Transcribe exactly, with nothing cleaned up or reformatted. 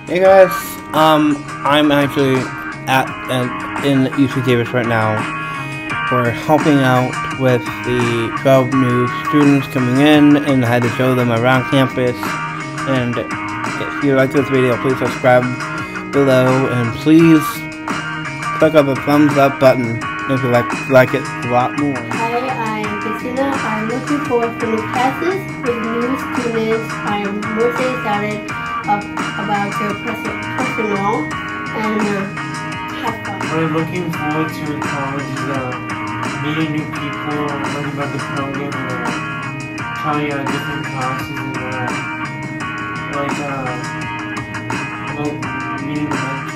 Hey guys, um, I'm actually at uh, in U C Davis right now. We're helping out with the twelve new students coming in, and I had to show them around campus. And if you like this video, please subscribe below, and please click on the thumbs up button if you like like it a lot more. Hi, I'm Christina. I'm looking forward to new classes with new students. I'm mostly excited uh, about their person personal and uh, have fun. We're looking forward to college, uh, meeting new people, learning about the program, and uh, trying out different classes, and uh, like uh, like meeting the mentors.